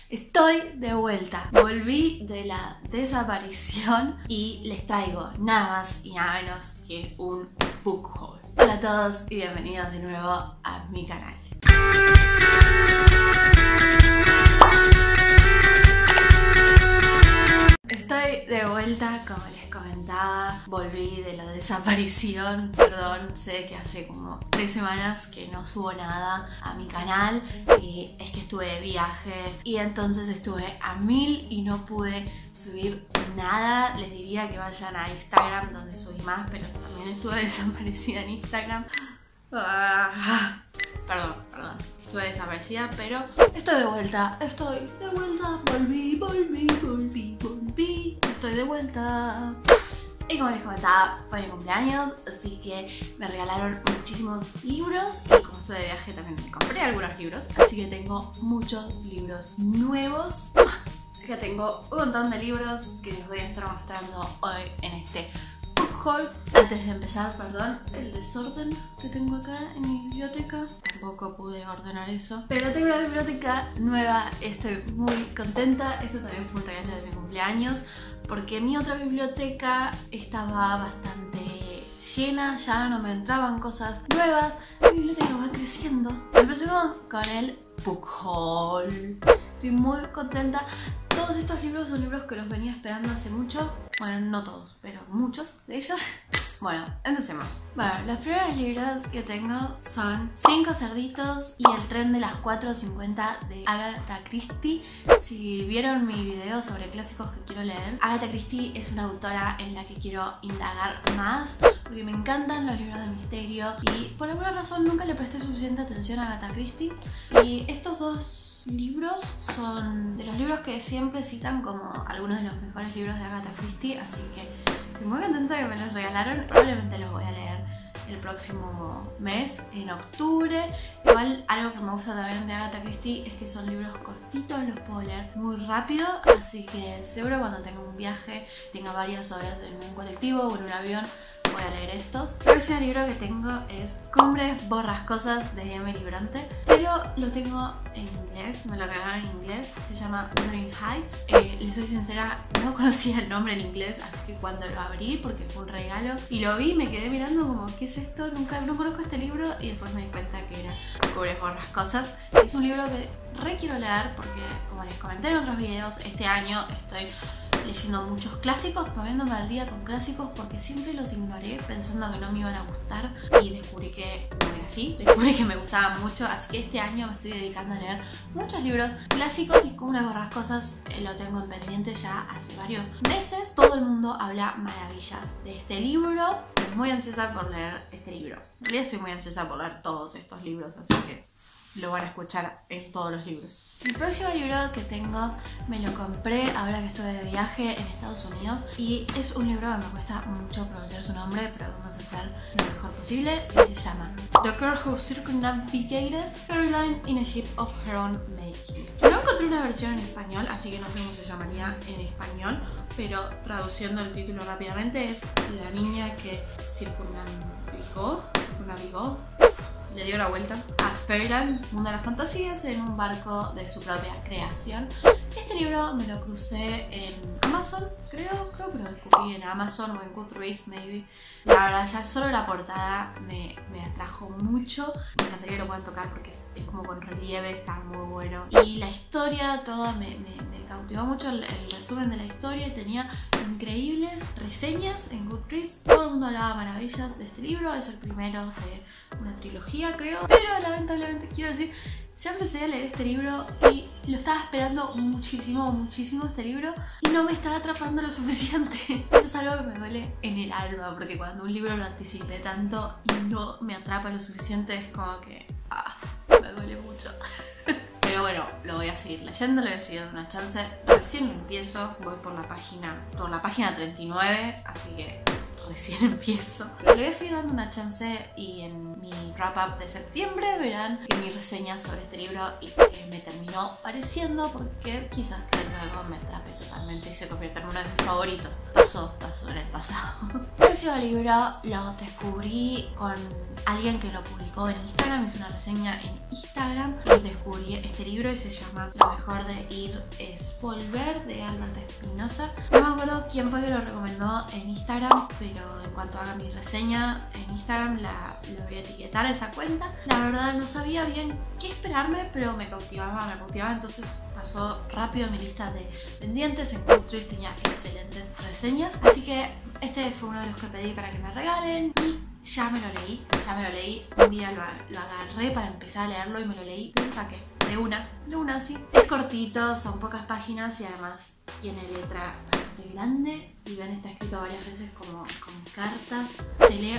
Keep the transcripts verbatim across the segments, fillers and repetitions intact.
Estoy de vuelta, volví de la desaparición y les traigo nada más y nada menos que un book haul. Hola a todos y bienvenidos de nuevo a mi canal. Estoy de vuelta, como les comentaba, volví de la desaparición, perdón, sé que hace como tres semanas que no subo nada a mi canal y es que estuve de viaje y entonces estuve a mil y no pude subir nada. Les diría que vayan a Instagram donde subí más, pero también estuve desaparecida en Instagram. Ah, perdón, perdón, estuve desaparecida, pero estoy de vuelta, estoy de vuelta, volví, volví, volví, volví, estoy de vuelta. Y como les comentaba, fue mi cumpleaños, así que me regalaron muchísimos libros y como estoy de viaje también me compré algunos libros, así que tengo muchos libros nuevos. Acá tengo un montón de libros que les voy a estar mostrando hoy en este book haul. Antes de empezar, perdón, el desorden que tengo acá en mi biblioteca, tampoco pude ordenar eso, pero tengo una biblioteca nueva, estoy muy contenta. Esto también fue un regalo de mi cumpleaños porque mi otra biblioteca estaba bastante llena, ya no me entraban cosas nuevas. Mi biblioteca va creciendo. Empecemos con el book haul. Estoy muy contenta. Todos estos libros son libros que los venía esperando hace mucho. Bueno, no todos, pero muchos de ellos. Bueno, empecemos. Bueno, los primeros libros que tengo son Cinco cerditos y El tren de las cuatro cincuenta de Agatha Christie. Si vieron mi video sobre clásicos que quiero leer, Agatha Christie es una autora en la que quiero indagar más porque me encantan los libros de misterio y por alguna razón nunca le presté suficiente atención a Agatha Christie. Y estos dos libros son de los libros que siempre citan como algunos de los mejores libros de Agatha Christie, así que estoy muy contenta que me los regalaron. Probablemente los voy a leer el próximo mes, en octubre. Igual algo que me gusta también de Agatha Christie es que son libros cortitos, los puedo leer muy rápido, así que seguro cuando tenga un viaje, tenga varias horas en un colectivo o en un avión, voy a leer estos. El próximo libro que tengo es Cumbres Borrascosas de Emily Bronte, pero lo tengo en inglés, me lo regalaron en inglés, se llama Wuthering Heights. Eh, les soy sincera, no conocía el nombre en inglés, así que cuando lo abrí, porque fue un regalo, y lo vi, me quedé mirando como, ¿qué es esto? Nunca, no conozco este libro, y después me di cuenta que era Cumbres Borrascosas. Es un libro que re quiero leer porque, como les comenté en otros videos, este año estoy leyendo muchos clásicos, poniéndome al día con clásicos porque siempre los ignoré pensando que no me iban a gustar y descubrí que no era así, descubrí que me gustaban mucho, así que este año me estoy dedicando a leer muchos libros clásicos y Cumbres Borrascosas eh, lo tengo en pendiente ya hace varios meses. Todo el mundo habla maravillas de este libro, estoy muy ansiosa por leer este libro. En realidad estoy muy ansiosa por leer todos estos libros, así que lo van a escuchar en todos los libros. El próximo libro que tengo me lo compré ahora que estuve de viaje en Estados Unidos y es un libro que me cuesta mucho pronunciar su nombre, pero vamos a hacer lo mejor posible, y se llama The Girl Who Circumnavigated Caroline in a Ship of Her Own Making. No encontré una versión en español, así que no sé cómo se llamaría en español, pero traduciendo el título rápidamente es La niña que circunavigó, circunavigó le dio la vuelta a Fairyland, mundo de las fantasías, en un barco de su propia creación. Este libro me lo crucé en Amazon, creo, creo que lo descubrí en Amazon o en Goodreads, maybe. La verdad, ya solo la portada me, me atrajo mucho. Me encantaría que lo puedan tocar porque es como con relieve, está muy bueno. Y la historia toda me, me, me cautivó mucho, el, el resumen de la historia, y tenía increíbles reseñas en Goodreads. Todo el mundo hablaba maravillas de este libro, es el primero de una trilogía, creo. Pero lamentablemente quiero decir, ya empecé a leer este libro y lo estaba esperando muchísimo, muchísimo este libro y no me estaba atrapando lo suficiente. Eso es algo que me duele en el alma, porque cuando un libro lo anticipé tanto y no me atrapa lo suficiente es como que ah, me duele mucho. Pero bueno, lo voy a seguir leyendo, le voy a seguir dando una chance. Recién empiezo, voy por la página, por la página treinta y nueve, así que recién empiezo. Le voy a seguir dando una chance y en mi wrap up de septiembre verán que mi reseña sobre este libro y que me terminó pareciendo, porque quizás que luego me atrape totalmente y se convierta en uno de mis favoritos. Pasó, pasó en el pasado. El próximo libro lo descubrí con alguien que lo publicó en Instagram, hizo una reseña en Instagram y descubrí este libro y se llama Lo mejor de ir es volver, de Albert Espinosa. No me acuerdo quién fue que lo recomendó en Instagram, pero en cuanto haga mi reseña en Instagram la, lo voy a etiquetar a esa cuenta. La verdad no sabía bien qué esperarme, pero me cautivaba, me cautivaba, entonces pasó rápido mi lista de pendientes. En Goodreads tenía excelentes reseñas, así que este fue uno de los que pedí para que me regalen y ya me lo leí, ya me lo leí. Un día lo, lo agarré para empezar a leerlo y me lo leí de un saque, de una, de una así. Es cortito, son pocas páginas y además tiene letra bastante grande. Y ven, está escrito varias veces como con cartas. Se lee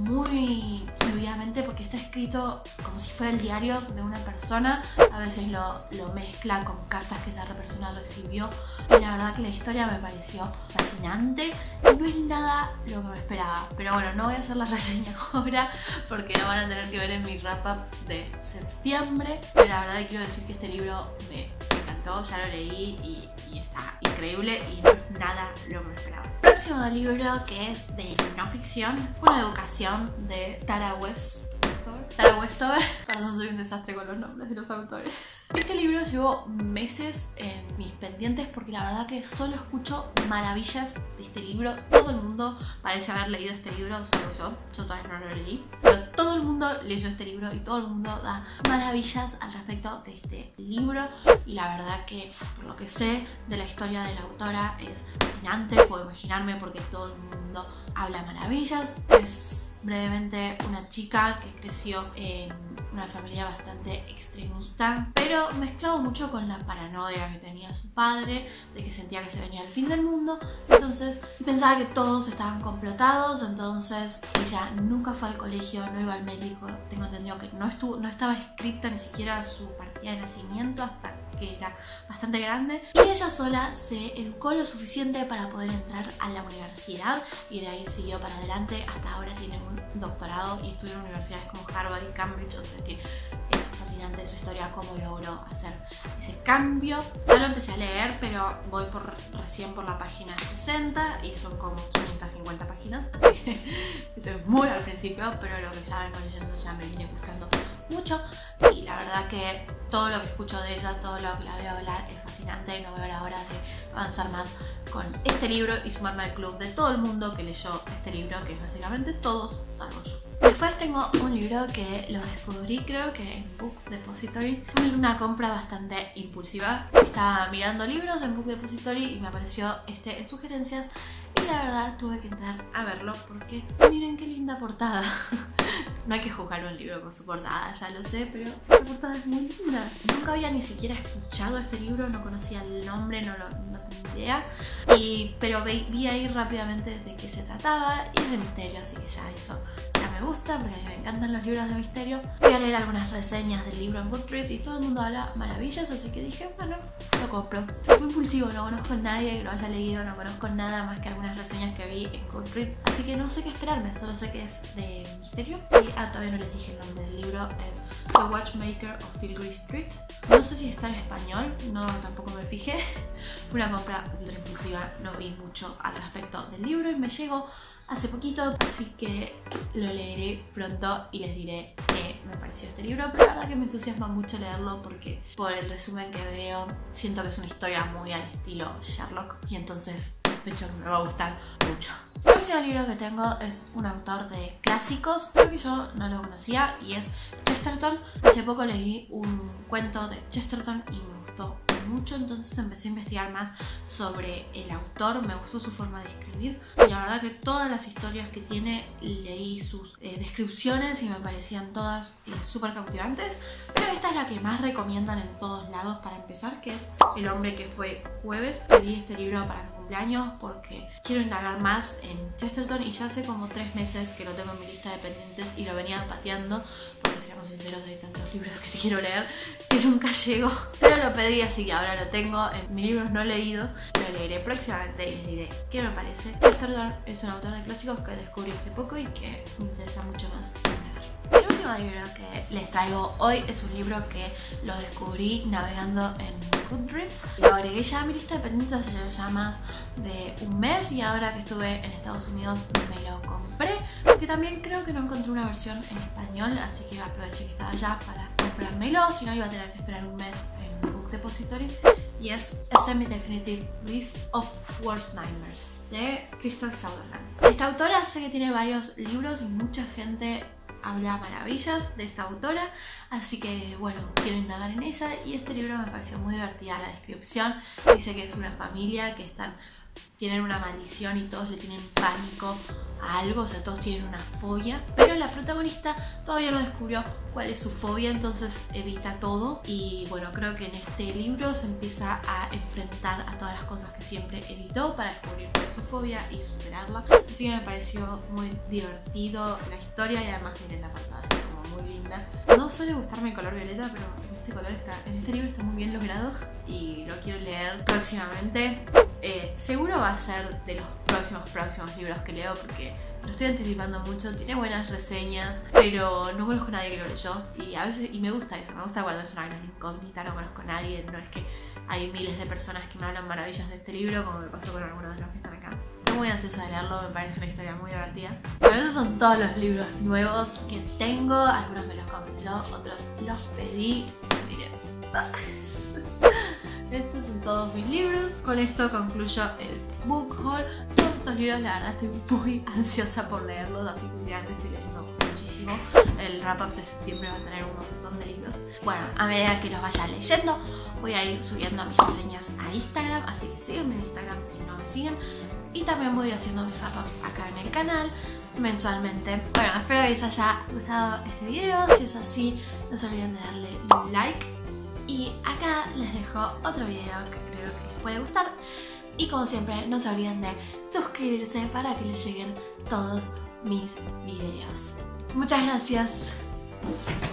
muy fluidamente porque está escrito como si fuera el diario de una persona. A veces lo, lo mezcla con cartas que esa persona recibió. Y la verdad que la historia me pareció fascinante. Y no es nada lo que me esperaba. Pero bueno, no voy a hacer la reseña ahora porque lo van a tener que ver en mi wrap up de septiembre. Pero la verdad que quiero decir que este libro me encantó, ya lo leí y, y está increíble y no es nada lo que me esperaba. Próximo libro, que es de no ficción, Una educación, de Tara Westover. Tara Westover. Perdón, soy un desastre con los nombres de los autores. Este libro llevo meses en mis pendientes porque la verdad que solo escucho maravillas de este libro. Todo el mundo parece haber leído este libro, solo yo. Yo todavía no lo leí. Pero todo el mundo leyó este libro y todo el mundo da maravillas al respecto de este libro. Y la verdad que por lo que sé de la historia de la autora es fascinante. Puedo imaginarme porque todo el mundo habla maravillas. Es brevemente una chica que creció en una familia bastante extremista, pero mezclado mucho con la paranoia que tenía su padre, de que sentía que se venía el fin del mundo. Entonces pensaba que todos estaban complotados. Entonces ella nunca fue al colegio, no iba al médico. Tengo entendido que no, estuvo, no estaba escrita ni siquiera su partida de nacimiento hasta que era bastante grande, y ella sola se educó lo suficiente para poder entrar a la universidad y de ahí siguió para adelante. Hasta ahora tiene un doctorado y estudió en universidades como Harvard y Cambridge, o sea que es fascinante su historia, cómo logró hacer ese cambio. Ya lo empecé a leer, pero voy por recién por la página sesenta y son como quinientas cincuenta páginas, así que estoy muy al principio, pero lo que ya vengo leyendo ya me viene gustando mucho. Y la verdad que todo lo que escucho de ella, todo lo que la veo hablar es fascinante. No veo la hora de avanzar más con este libro y sumarme al club de todo el mundo que leyó este libro, que es básicamente todos salvo yo. Después tengo un libro que lo descubrí creo que en Book Depository. Fue una compra bastante impulsiva. Estaba mirando libros en Book Depository y me apareció este en sugerencias. Y la verdad tuve que entrar a verlo porque miren qué linda portada. No hay que juzgar un libro por su portada, ya lo sé, pero la portada es muy linda. Nunca había ni siquiera escuchado este libro, no conocía el nombre, no, lo, no tenía idea. Y, pero vi, vi ahí rápidamente de qué se trataba y es de misterio, así que ya eso ya me gusta porque a mí me encantan los libros de misterio. Fui a leer algunas reseñas del libro en Goodreads y todo el mundo habla maravillas, así que dije, bueno, lo compro. Fue impulsivo, no conozco a nadie que lo haya leído, no conozco nada más que algunas reseñas que vi en Goodreads, así que no sé qué esperarme, solo sé que es de misterio. Y ah, todavía no les dije el nombre del libro, es The Watchmaker of Tilbury Street. No sé si está en español, no, tampoco me fijé. Fue una compra ultra impulsiva, no vi mucho al respecto del libro y me llegó hace poquito, así que lo leeré pronto y les diré qué me pareció este libro. Pero la verdad que me entusiasma mucho leerlo porque por el resumen que veo siento que es una historia muy al estilo Sherlock y entonces sospecho que me va a gustar mucho. El próximo libro que tengo es un autor de clásicos, creo que yo no lo conocía, y es Chesterton. Hace poco leí un cuento de Chesterton y me gustó mucho, entonces empecé a investigar más sobre el autor. Me gustó su forma de escribir y la verdad que todas las historias que tiene leí sus eh, descripciones y me parecían todas eh, súper cautivantes, pero esta es la que más recomiendan en todos lados para empezar, que es El hombre que fue jueves. Pedí este libro para mi cumpleaños cumpleaños porque quiero indagar más en Chesterton y ya hace como tres meses que lo tengo en mi lista de pendientes y lo venía pateando porque, seamos sinceros, hay tantos libros que quiero leer que nunca llego, pero lo pedí, así que ahora lo tengo en mis libros no leídos. Lo leeré próximamente y les diré qué me parece. Chesterton es un autor de clásicos que descubrí hace poco y que me interesa mucho más indagar. El último libro que les traigo hoy es un libro que lo descubrí navegando en Goodreads. Lo agregué ya a mi lista de pendientes hace ya más de un mes y ahora que estuve en Estados Unidos me lo compré porque también creo que no encontré una versión en español, así que aproveché que estaba allá para comprármelo, si no iba a tener que esperar un mes en Book Depository. Y es A Semi-Definitive List of Worst Nightmares de Crystal Sutherland. Esta autora sé que tiene varios libros y mucha gente habla maravillas de esta autora, así que bueno, quiero indagar en ella y este libro me pareció muy divertida la descripción. Dice que es una familia que están, tienen una maldición y todos le tienen pánico a algo, o sea, todos tienen una fobia, pero la protagonista todavía no descubrió cuál es su fobia, entonces evita todo y bueno, creo que en este libro se empieza a enfrentar a todas las cosas que siempre evitó para descubrir cuál es su fobia y superarla, así que me pareció muy divertido la historia y además miren la portada, está como muy linda. No suele gustarme el color violeta, pero en este color está, en este libro está muy bien logrado y lo quiero leer próximamente. Eh, seguro va a ser de los próximos próximos libros que leo porque lo estoy anticipando mucho, tiene buenas reseñas, pero no conozco a nadie que lo leyó y a veces, y me gusta eso, me gusta cuando es una gran incógnita, no conozco a nadie, no es que hay miles de personas que me hablan maravillas de este libro como me pasó con algunos de los que están acá. Estoy muy ansiosa de leerlo, me parece una historia muy divertida. Bueno, esos son todos los libros nuevos que tengo, algunos me los compré yo, otros los pedí, miren. Estos son todos mis libros. Con esto concluyo el book haul. Todos estos libros, la verdad, estoy muy ansiosa por leerlos, así que últimamente estoy leyendo muchísimo. El wrap-up de septiembre va a tener un montón de libros. Bueno, a medida que los vaya leyendo, voy a ir subiendo mis reseñas a Instagram, así que síganme en Instagram si no me siguen. Y también voy a ir haciendo mis wrap-ups acá en el canal mensualmente. Bueno, espero que les haya gustado este video. Si es así, no se olviden de darle un like. Y acá les dejo otro video que creo que les puede gustar. Y como siempre, no se olviden de suscribirse para que les lleguen todos mis videos. Muchas gracias.